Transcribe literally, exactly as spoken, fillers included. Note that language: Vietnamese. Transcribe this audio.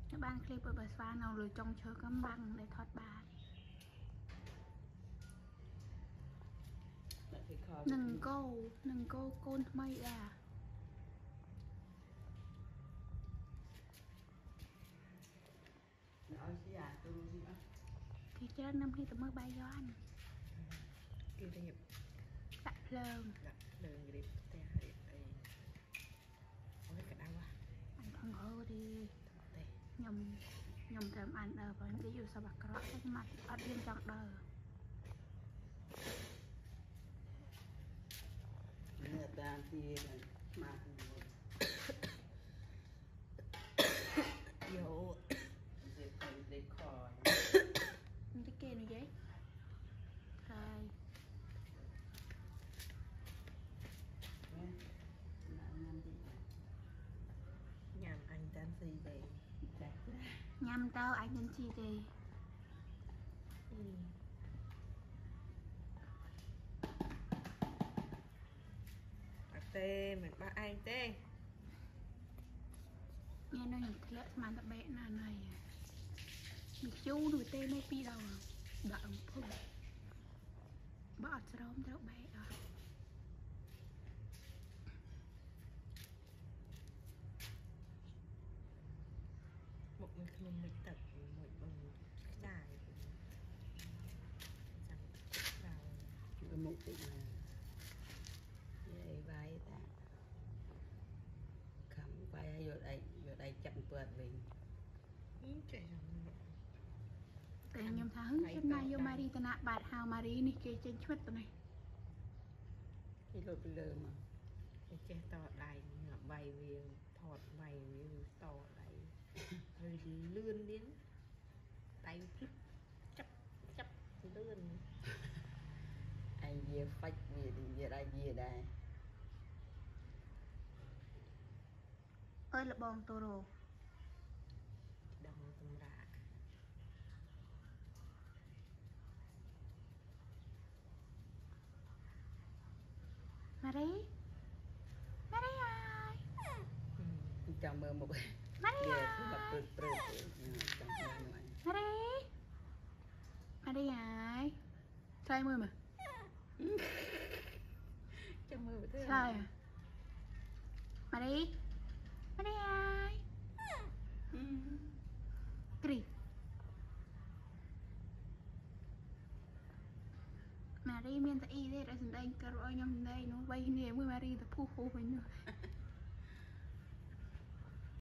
các bạn clip ở bờ spa nào lùi trong chơi cắm băng để thoát bài nâng cô nâng cô côn mây à thì chết năm khi tụi mới bay do anh kia đẹp đặt lờn đặt lờn đẹp tè đẹp đây ôi cái đau à anh không hơ đi nhầm nhầm thèm ăn ở và đi dù sao bạc rõ cái mặt ở bên trong đời người ta thì mà vô để phải để khỏi cái kia này vậy rồi nhằm anh tan gì đây nhằm tao anh đến chi đi ừ. Tê mình ba anh tê nghe nó nhìn thấy mà tập bé là này mình chú đuổi tê mấy pi đâu đợi một phút bỏ cho đó cho bé đó một mình không mình tập một bằng dài chưa một tí là vậy vai ta khẩm vai vô đây vô đây chậm vượt mình แต่ยังท้าหึ้งฉันมาโยมารีตนะบาดฮาวมารีนี่เกจชวดตัวไหน cái lột lơ mà cái che to đài ngập bay về thọt bay về to đài hơi lươn đến tay flip chấp chấp lươn anh về phách về thì về đây về đây ơi là bong toro đồng tầm rạ Marie Marie ơi chào mơ một Marie ơi ơi Marie Marie ơi sai mưa mà chào mơ với sai à Marie Marie ơi Kri Marie miền Tây đây rồi đây cơ rồi nhom đây nó bay nè mới Marie tập phu phu với nhau